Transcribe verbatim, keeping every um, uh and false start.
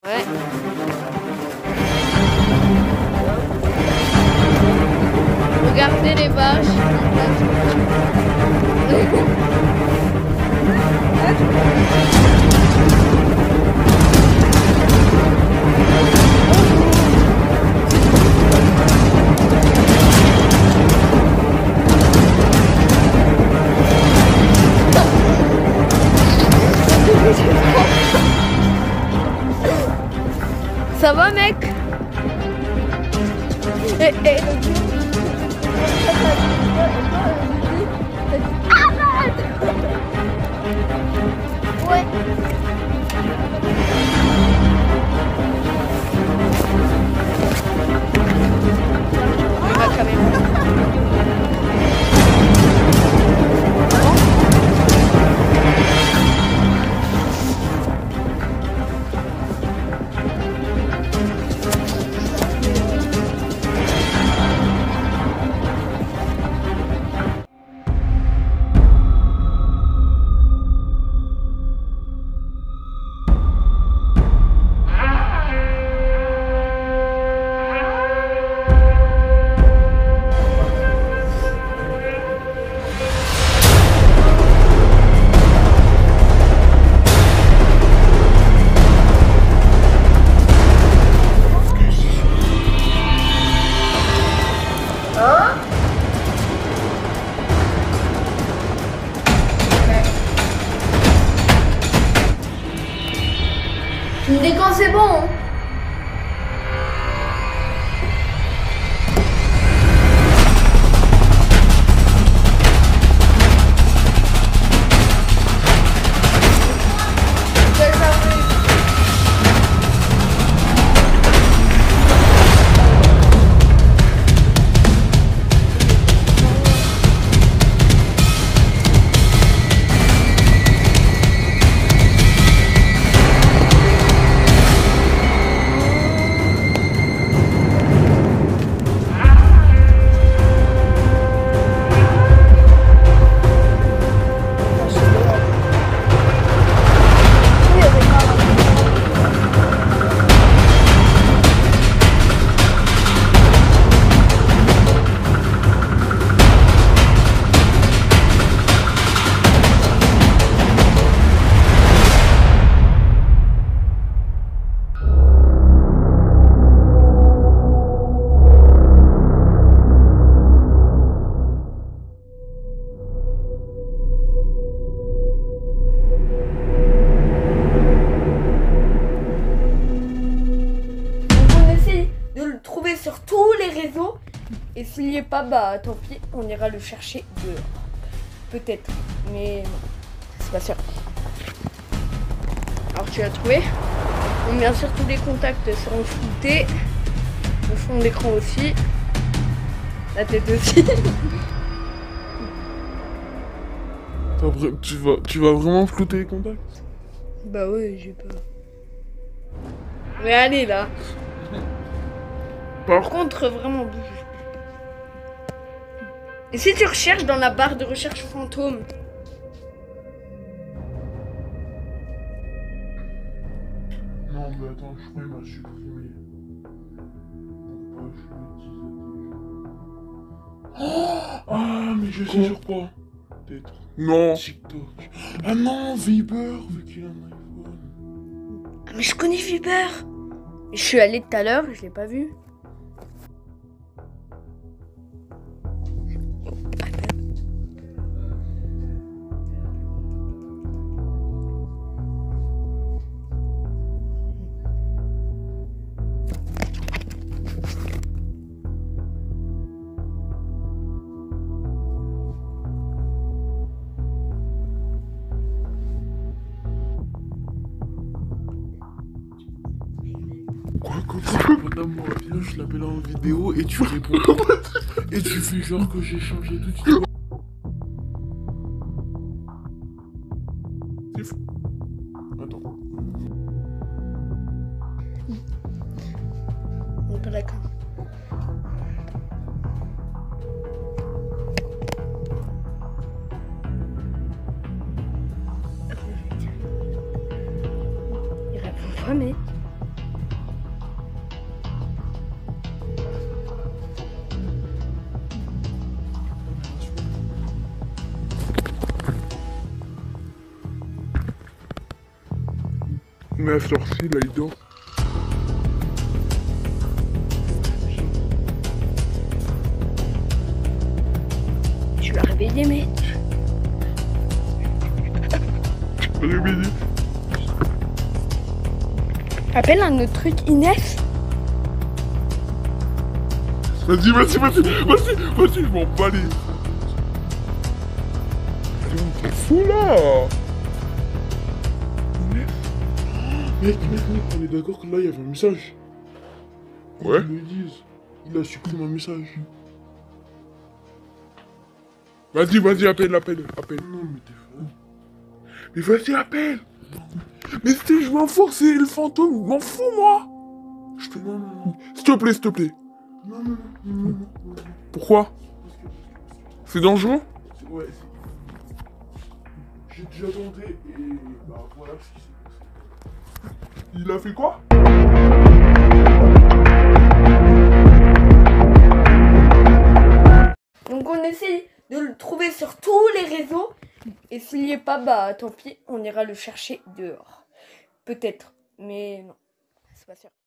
Ouais. Regardez les vaches. Ça va, mec? Et, et... Ouais. On va quand même. Dès quand c'est bon, hein. Sur tous les réseaux, et s'il n'y est pas, bah tant pis, on ira le chercher dehors. Peut-être, mais non, c'est pas sûr. Alors tu l'as trouvé. Donc bien sûr tous les contacts seront floutés, le fond de l'écran aussi, la tête aussi. Tu vas, tu vas vraiment flouter les contacts? Bah ouais, j'ai pas. Mais allez là. Par contre, vraiment bouge. Et si tu recherches dans la barre de recherche fantôme? Non, mais attends, je crois qu'il m'a supprimé. Oh, ah, mais je sais sur quoi. Peut-être. Non. TikTok. Ah non, Viber, vu qu'il a un iPhone. Ah, mais je connais Viber. Je suis allé tout à l'heure, je l'ai pas vu. Quoi, quoi, madame, moi, viens, je l'appelle en vidéo et tu réponds. Et tu fais genre que j'ai changé tout de suite. C'est fou. Attends. On est pas d'accord. Il répond pas, mais... On est sorti, là, il dort. Tu l'as réveillé, mec. Réveillé. Appelle un autre truc, Inès. Vas-y, vas-y, vas-y, vas-y, vas-y, je m'en bats les... T'es fou, là. Inès. Mec, mec, mec, on est d'accord que là, il y avait un message. Ouais. Ils le disent. Il a supprimé un message. Vas-y, vas-y, appelle, appelle, appelle. Non, mais t'es fou. Mais vas-y, appelle. Mais si je m'en fous, c'est le fantôme, je m'en fous, moi. Je te... Non, non, non. S'il te plaît, s'il te plaît. Non, non, non, non, non, non. Pourquoi? C'est dangereux? Ouais, j'ai déjà tenté et bah voilà ce qui s'est passé. Il a fait quoi? Donc on essaye de le trouver sur tous les réseaux. Et s'il n'y est pas, bah tant pis, on ira le chercher dehors. Peut-être, mais non, c'est pas sûr.